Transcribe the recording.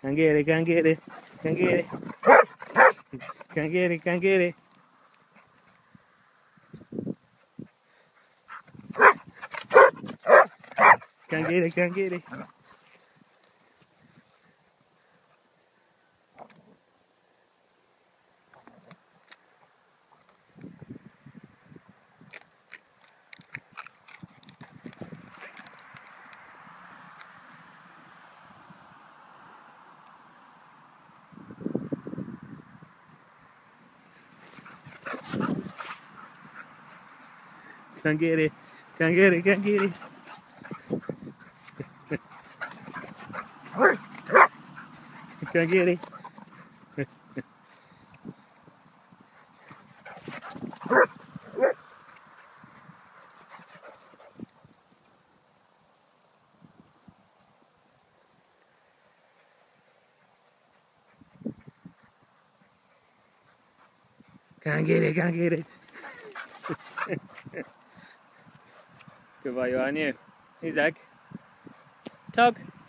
Can't get it, can't get it, can't get it. Can't get it, can't get it. Can't get it, can't get it. Can't get it, can't get it, can't get it. Can't get it. Can't get it, can't get it. Good boy, you on you. Hey Zack. Tug.